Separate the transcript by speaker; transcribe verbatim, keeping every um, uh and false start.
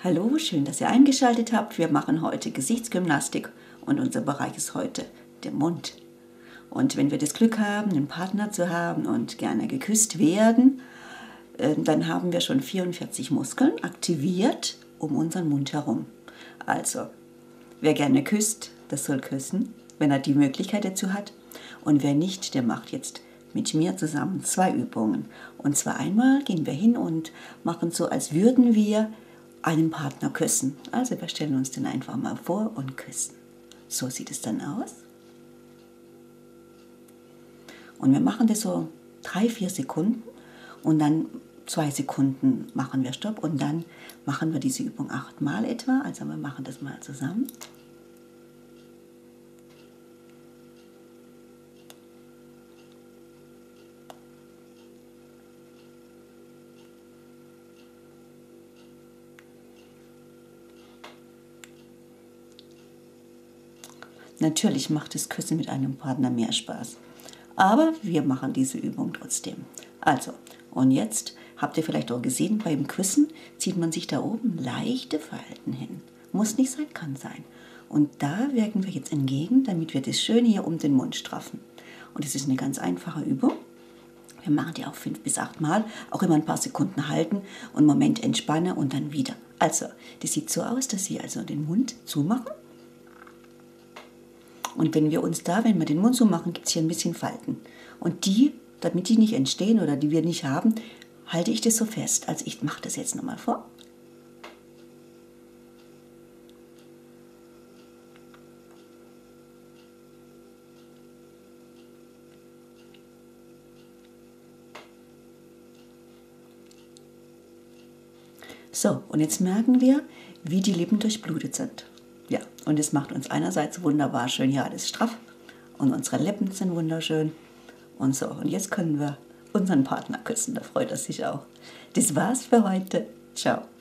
Speaker 1: Hallo, schön, dass ihr eingeschaltet habt. Wir machen heute Gesichtsgymnastik und unser Bereich ist heute der Mund. Und wenn wir das Glück haben, einen Partner zu haben und gerne geküsst werden, dann haben wir schon vierundvierzig Muskeln aktiviert um unseren Mund herum. Also, wer gerne küsst, das soll küssen, wenn er die Möglichkeit dazu hat. Und wer nicht, der macht jetzt mit mir zusammen zwei Übungen. Und zwar einmal gehen wir hin und machen so, als würden wir einen Partner küssen. Also wir stellen uns den einfach mal vor und küssen. So sieht es dann aus. Und wir machen das so drei, vier Sekunden und dann zwei Sekunden machen wir Stopp und dann machen wir diese Übung achtmal etwa. Also wir machen das mal zusammen. Natürlich macht das Küssen mit einem Partner mehr Spaß. Aber wir machen diese Übung trotzdem. Also, und jetzt habt ihr vielleicht auch gesehen, beim Küssen zieht man sich da oben leichte Falten hin. Muss nicht sein, kann sein. Und da wirken wir jetzt entgegen, damit wir das schön hier um den Mund straffen. Und es ist eine ganz einfache Übung. Wir machen die auch fünf bis acht Mal, auch immer ein paar Sekunden halten und einen Moment entspannen und dann wieder. Also, das sieht so aus, dass Sie also den Mund zumachen. Und wenn wir uns da, wenn wir den Mund so machen, gibt es hier ein bisschen Falten. Und die, damit die nicht entstehen oder die wir nicht haben, halte ich das so fest. Also ich mache das jetzt nochmal vor. So, und jetzt merken wir, wie die Lippen durchblutet sind. Ja, und es macht uns einerseits wunderbar schön hier alles straff und unsere Lippen sind wunderschön und so. Und jetzt können wir unseren Partner küssen, da freut er sich auch. Das war's für heute. Ciao.